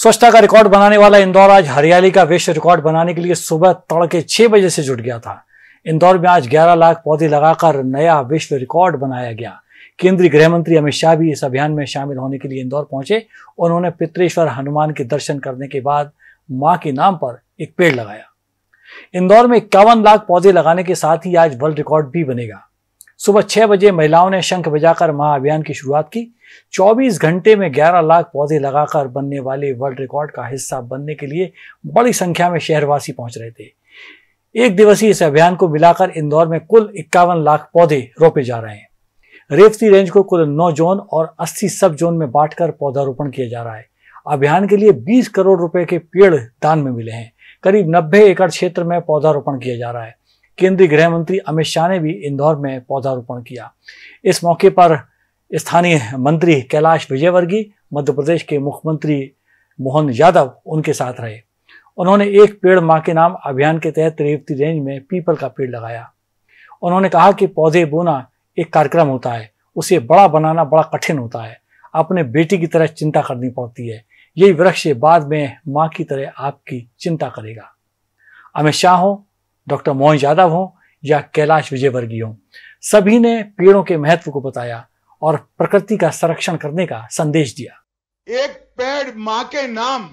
स्वच्छता का रिकॉर्ड बनाने वाला इंदौर आज हरियाली का विश्व रिकॉर्ड बनाने के लिए सुबह तड़के 6 बजे से जुट गया था। इंदौर में आज 11 लाख पौधे लगाकर नया विश्व रिकॉर्ड बनाया गया। केंद्रीय गृह मंत्री अमित शाह भी इस अभियान में शामिल होने के लिए इंदौर पहुंचे। उन्होंने पितरेश्वर हनुमान के दर्शन करने के बाद मां के नाम पर एक पेड़ लगाया। इंदौर में 51 लाख पौधे लगाने के साथ ही आज वर्ल्ड रिकॉर्ड भी बनेगा। सुबह 6 बजे महिलाओं ने शंख बजाकर महाअभियान की शुरुआत की। 24 घंटे में 11 लाख पौधे लगाकर बनने वाले वर्ल्ड रिकॉर्ड का हिस्सा बनने के लिए बड़ी संख्या में शहरवासी पहुंच रहे थे। एक दिवसीय इस अभियान को मिलाकर इंदौर में कुल 51 लाख पौधे रोपे जा रहे हैं। रेवती रेंज को कुल 9 जोन और 80 सब जोन में बांटकर पौधारोपण किया जा रहा है। अभियान के लिए 20 करोड़ रुपए के पेड़ दान में मिले हैं। करीब 90 एकड़ क्षेत्र में पौधारोपण किया जा रहा है। केंद्रीय गृह मंत्री अमित शाह ने भी इंदौर में पौधारोपण किया। इस मौके पर स्थानीय मंत्री कैलाश विजयवर्गीय, मध्य प्रदेश के मुख्यमंत्री मोहन यादव उनके साथ रहे। उन्होंने एक पेड़ मां के नाम अभियान के तहत रेवती रेंज में पीपल का पेड़ लगाया। उन्होंने कहा कि पौधे बोना एक कार्यक्रम होता है, उसे बड़ा बनाना बड़ा कठिन होता है। अपने बेटी की तरह चिंता करनी पड़ती है। यही वृक्ष बाद में मां की तरह आपकी चिंता करेगा। अमित शाह हो, डॉक्टर मोहन यादव हो या कैलाश विजयवर्गीय हो, सभी ने पेड़ों के महत्व को बताया और प्रकृति का संरक्षण करने का संदेश दिया। एक पेड़ मां के नाम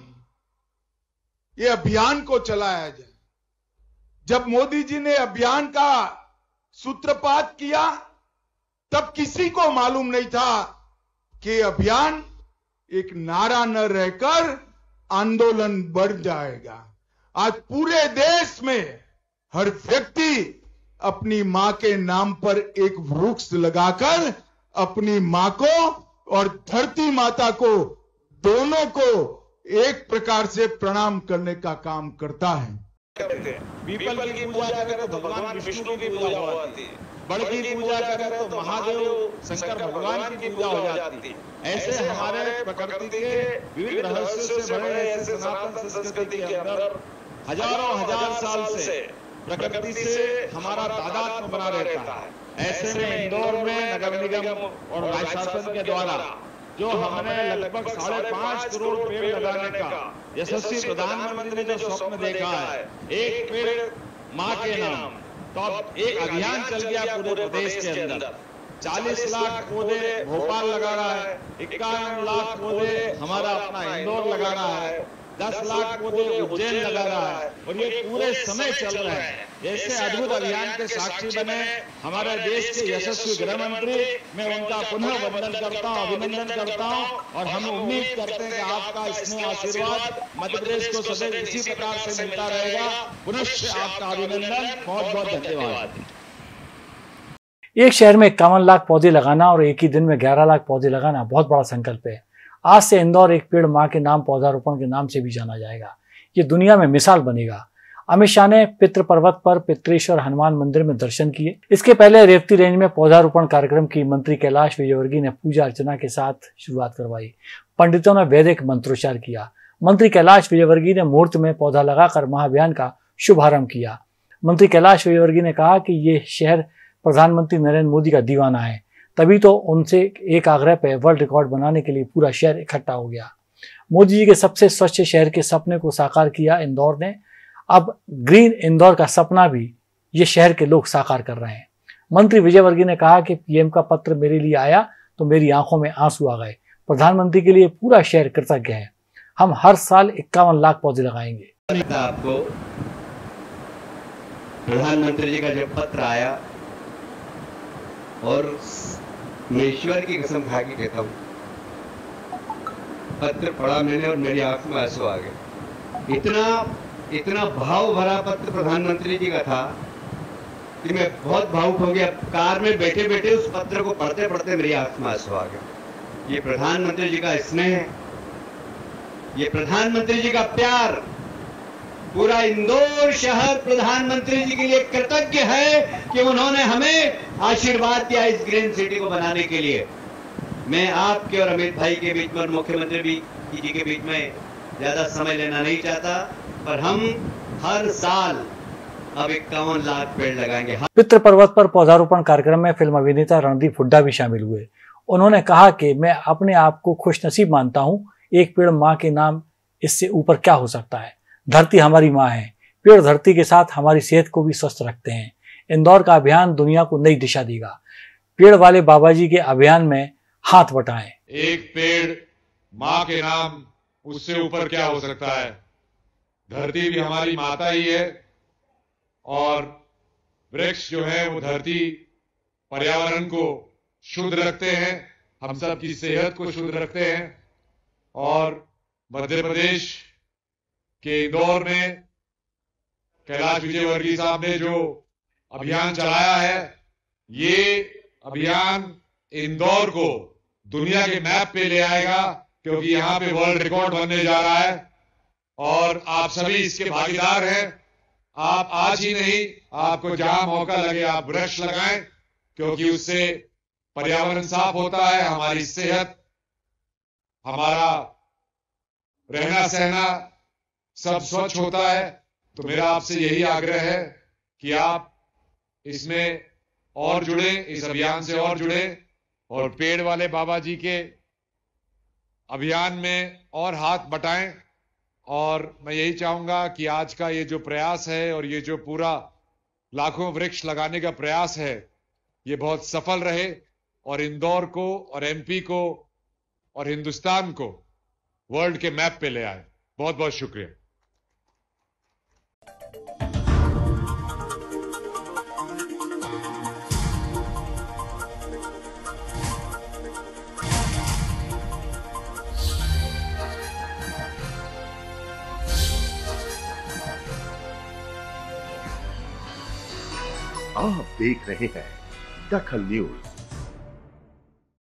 ये अभियान को चलाया जाए। जब मोदी जी ने अभियान का सूत्रपात किया तब किसी को मालूम नहीं था कि अभियान एक नारा न रहकर आंदोलन बढ़ जाएगा। आज पूरे देश में हर व्यक्ति अपनी मां के नाम पर एक वृक्ष लगाकर अपनी मां को और धरती माता को दोनों को एक प्रकार से प्रणाम करने का काम करता है। पीपल की पूजा करें तो भगवान विष्णु की पूजा हो जाती है, बड़ की पूजा करें तो महादेव शंकर भगवान की पूजा हो जाती है। ऐसे हमारे प्रकृति के विविध रहस्यों से भरे ऐसे सनातन संस्कृति के अंदर हजारों हजार साल से प्रकृति से हमारा तादात्म्य बना रहता है। ऐसे में इंदौर में नगर निगम और राज्य शासन के द्वारा जो हमने लगभग 5.5 करोड़ पेड़ लगाने का यशस्वी प्रधानमंत्री ने जो स्वप्न देखा है, एक पेड़ मां के नाम, तो अब एक अभियान चल गया पूरे प्रदेश के अंदर। 40 लाख पौधे भोपाल लगा रहा है, 51 लाख पौधे हमारा अपना इंदौर लगा रहा है, 10 लाख पौधे उज्जैन लगा रहा है और ये पूरे समय चल रहे हैं। जैसे अद्भुत अभियान के साक्षी बने हमारे देश के यशस्वी गृह मंत्री, मैं उनका पुनः वंदन करता हूँ, अभिनंदन करता हूँ और हम उम्मीद करते हैं कि आपका स्नेह आशीर्वाद मध्य प्रदेश को सदैव इसी प्रकार से मिलता रहेगा। पुनश्च आपका अभिनंदन, बहुत बहुत धन्यवाद। एक शहर में 51 लाख पौधे लगाना और एक ही दिन में 11 लाख पौधे लगाना बहुत बड़ा संकल्प है। आज से इंदौर एक पेड़ मां के नाम पौधारोपण के नाम से भी जाना जाएगा। ये दुनिया में मिसाल बनेगा। अमित शाह ने पितृ पर्वत पर पितरेश्वर हनुमान मंदिर में दर्शन किए। इसके पहले रेवती रेंज में पौधारोपण कार्यक्रम की मंत्री कैलाश विजयवर्गीय ने पूजा अर्चना के साथ शुरुआत करवाई। पंडितों ने वैदिक मंत्रोच्चार किया। मंत्री कैलाश विजयवर्गीय ने मुहूर्त में पौधा लगाकर महाअभियान का शुभारंभ किया। मंत्री कैलाश विजयवर्गीय ने कहा कि ये शहर प्रधानमंत्री नरेंद्र मोदी का दीवाना है, तभी तो उनसे एक आग्रह पे वर्ल्ड रिकॉर्ड बनाने के लिए पूरा शहर इकट्ठा हो गया। मोदी जी के सबसे स्वच्छ शहर के सपने को साकार किया इंदौर ने। अब ग्रीन इंदौर का सपना भी ये शहर के लोग साकार कर रहे हैं। मंत्री विजयवर्गीय ने कहा कि पीएम का पत्र मेरे लिए आया तो मेरी आंखों में आंसू आ गए। प्रधानमंत्री के लिए पूरा शहर कृतज्ञ है। हम हर साल 51 लाख पौधे लगाएंगे। आपको प्रधानमंत्री जी का जब पत्र आया और मैं ईश्वर की कसम खा के कहता हूँ, पत्र पढ़ा मैंने और मेरी आंख में आंसू आ गए। इतना भाव भरा पत्र प्रधानमंत्री जी का था कि मैं बहुत भावुक हो गया। कार में बैठे बैठे उस पत्र को पढ़ते पढ़ते मेरी आंख में आंसू आ गए। ये प्रधानमंत्री जी का स्नेह, ये प्रधानमंत्री जी का प्यार, पूरा इंदौर शहर प्रधानमंत्री जी के लिए कृतज्ञ है कि उन्होंने हमें आशीर्वाद दिया इस ग्रीन सिटी को बनाने के लिए। मैं आपके और अमित भाई के बीच में और मुख्यमंत्री जी के बीच में ज्यादा समय लेना नहीं चाहता, पर हम हर साल अब 51 लाख पेड़ लगाएंगे। पितृ पर्वत पर पौधारोपण कार्यक्रम में फिल्म अभिनेता रणदीप हुड्डा भी शामिल हुए। उन्होंने कहा कि मैं अपने आप को खुशनसीब मानता हूं, एक पेड़ मां के नाम इससे ऊपर क्या हो सकता है। धरती हमारी माँ है। पेड़ धरती के साथ हमारी सेहत को भी स्वस्थ रखते हैं। इंदौर का अभियान दुनिया को नई दिशा देगा। पेड़ वाले बाबा जी के अभियान में हाथ बटाएं। एक पेड़ माँ के नाम, उससे ऊपर क्या हो सकता है। धरती भी हमारी माता ही है और वृक्ष जो है वो धरती पर्यावरण को शुद्ध रखते हैं, हम सब की सेहत को शुद्ध रखते हैं। और मध्य प्रदेश के इंदौर में कैलाश विजयवर्गीय साहब ने जो अभियान चलाया है, ये अभियान इंदौर को दुनिया के मैप पे ले आएगा, क्योंकि यहां पे वर्ल्ड रिकॉर्ड बनने जा रहा है और आप सभी इसके भागीदार हैं। आप आज ही नहीं, आपको जहां मौका लगे आप वृक्ष लगाएं, क्योंकि उससे पर्यावरण साफ होता है, हमारी सेहत, हमारा रहना सहना सब स्वच्छ होता है। तो मेरा आपसे यही आग्रह है कि आप इसमें और जुड़े, इस अभियान से और जुड़े और पेड़ वाले बाबा जी के अभियान में और हाथ बटाएं। और मैं यही चाहूंगा कि आज का ये जो प्रयास है और ये जो पूरा लाखों वृक्ष लगाने का प्रयास है, ये बहुत सफल रहे और इंदौर को और एमपी को और हिंदुस्तान को वर्ल्ड के मैप पे ले आए। बहुत बहुत शुक्रिया। आप देख रहे हैं दखल न्यूज।